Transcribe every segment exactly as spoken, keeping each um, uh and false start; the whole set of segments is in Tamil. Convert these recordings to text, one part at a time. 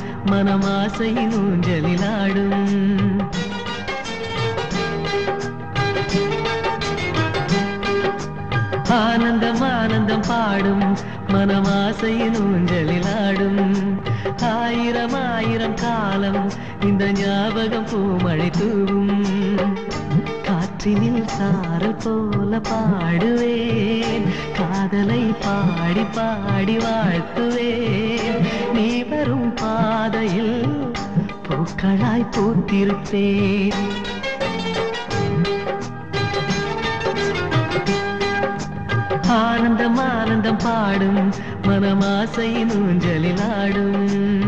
மனமாசையின் ஊஞ்சலிலாடும். ஆனந்தம் ஆனந்தம் பாடும் மனமாசையின் ஊஞ்சலிலாடும். ஆயிரம் ஆயிரம் காலம் இந்த ஞாபகம் பூமழை தூவும். காற்றினில் சாரல் போல பாடுவேன், காதலை பாடி பாடி வாழ்த்துவேன். நீ வரும் பாதையில் பூக்களாய் பூத்திருப்பேன். ஆனந்தம் ஆனந்தம் பாடும் மனமாசையின் ஊஞ்சலிலாடும்.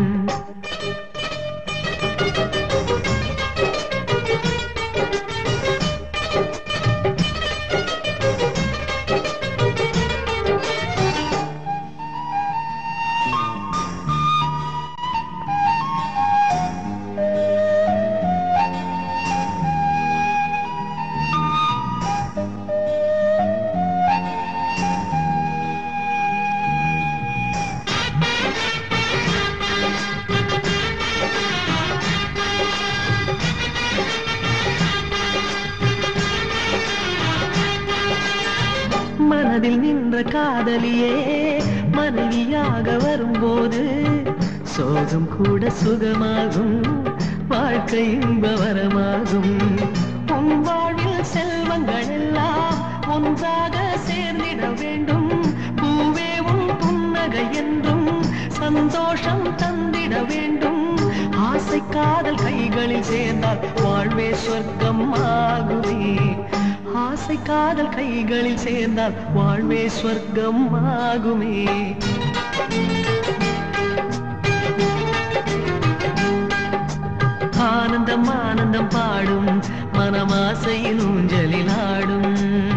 மனதில் நின்ற காதலியே மனைவியாக வரும்போது சோகம் கூட சுகமாகும், வாழ்க்கை இன்பவரமாகும். உன் வாழ்வில் செல்வங்கள் எல்லாம் ஒன்றாக சேர்ந்திட வேண்டும். பூவே உன் புன்னகை என்றும் சந்தோஷம் தந்திட வேண்டும். ஆசை காதல் கைகளில் சேர்ந்தால் வாழ்வே சொர்க்கம் ஆகுமே. ஆசை காதல் கைகளில் சேர்ந்தால் வாழ்வே சொர்க்கம் ஆகுமே. ஆனந்தம் ஆனந்தம் பாடும் மனமாசையின் ஊஞ்சலிலாடும்.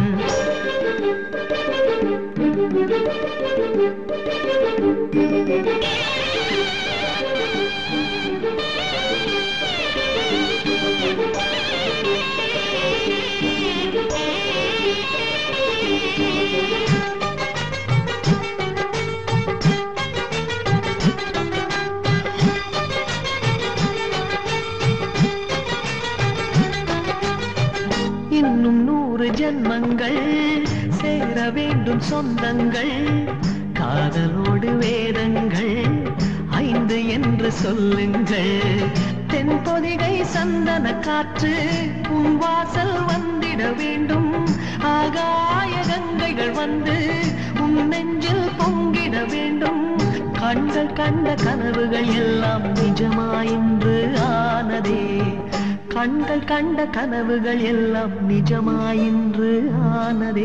இன்னும் நூறு ஜன்மங்கள் சேர வேண்டும் சொந்தங்கள். காதலோடு வேதங்கள் ஐந்து என்று சொல்லுங்கள். தென்பொதிகை சந்தன காற்று உன் வாசல் வந்திட வேண்டும். ஆகாய கங்கைகள் வந்து உன் நெஞ்சில் பொங்கிட வேண்டும். கண்கள் கண்ட கனவுகள் எல்லாம் நிஜமாயின்று ஆனதே. கண்கள் கண்ட கனவுகள் எல்லாம் நிஜமாயின்று ஆனதே.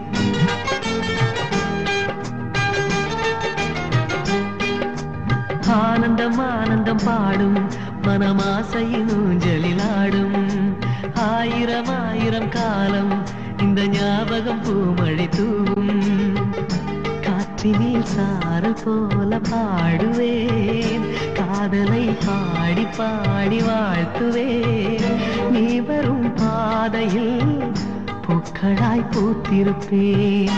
ஆனந்தம் ஆனந்தம் பாடும் மனமாசையின் ஊஞ்சலிலாடும். ஆயிரம் ஆயிரம் காலம் இந்த ஞாபகம் பூமழை தூவும். காற்றினில் சாரல் போல பாடுவேன், காதலை பாடி பாடி வாழ்த்துவேன். நீ வரும் பாதையில் பூக்களாய் பூத்திருப்பேன்.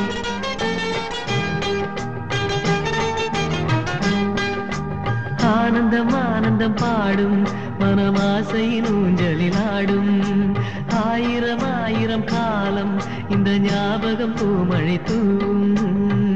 ஆனந்தம் ஆனந்தம் பாடும் மனமாசையின் ஊஞ்சலிலாடும். ஆயிரம் ஆயிரம் காலம் இந்த ஞாபகம் பூமழை தூவும்.